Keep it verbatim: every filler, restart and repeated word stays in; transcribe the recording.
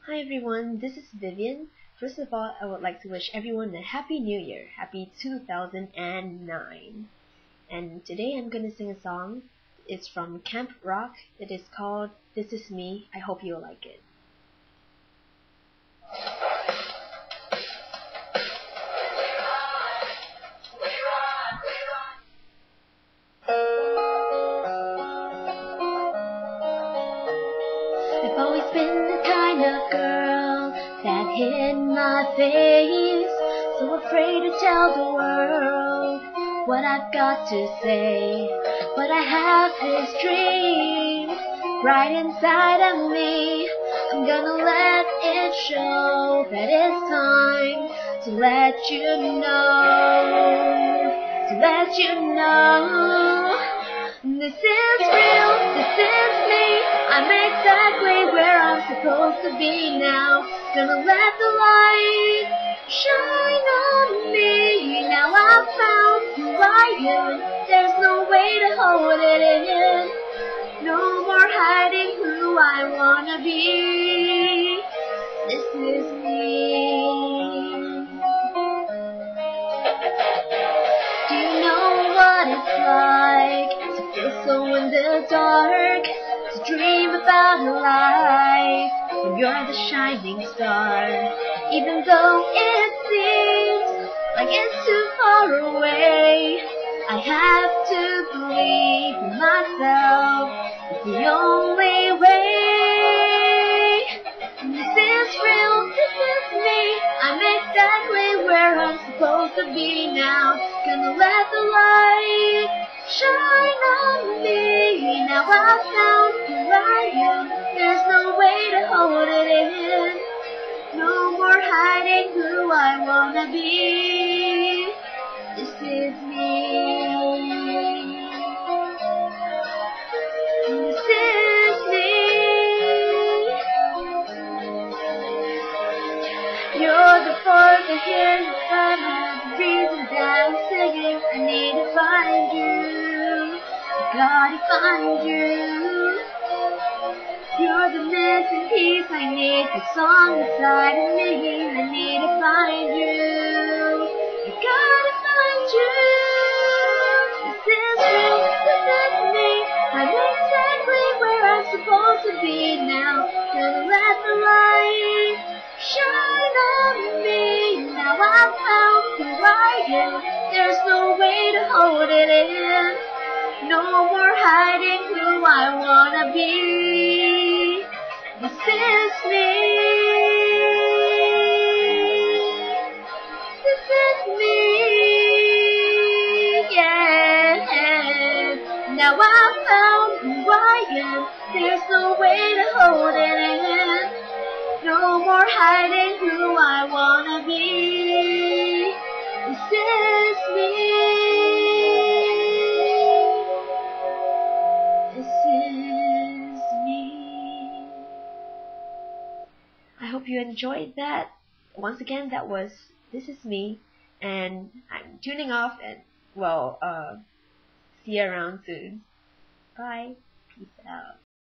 Hi everyone, this is Vivian. First of all, I would like to wish everyone a happy new year, happy two thousand nine. And today I'm going to sing a song. It's from Camp Rock. It is called This Is Me. I hope you'll like it. I've always been the kind of girl that hid my face, so afraid to tell the world what I've got to say. But I have this dream right inside of me. I'm gonna let it show that it's time to let you know, to let you know. This is real, this is me. I'm exactly where I'm supposed to be now. Gonna let the light shine on me. Now I've found who I am. There's no way to hold it in. No more hiding who I wanna be. This is me. Do you know what it's like to feel so in the dark? To dream about a life when you're the shining star. Even though it seems like it's too far away, I have to believe in myself. It's the only way. This is real, this is me. I'm exactly where I'm supposed to be now. Gonna let the light shine on me. Now I've found who I am. There's no way to hold it in. No more hiding who I wanna be. This is me. This is me. You're the fourth to hear the sun, the reason that I'm singing. I need to find you, gotta find you. You're the missing piece I need, the song inside of me. I need to find you, I gotta find you. This is real, this is me. I'm exactly where I'm supposed to be now. Gonna let the light shine on me. Now I've found who I am. There's no way to hold it in. No more hiding who I wanna be. This is me. This is me. Yeah. Now I've found who I am. There's no way to hold it in. No more hiding who I wanna be. This is me. This is me. I hope you enjoyed that. Once again, that was This Is Me. And I'm tuning off and, well, uh, see you around soon. Bye. Peace out.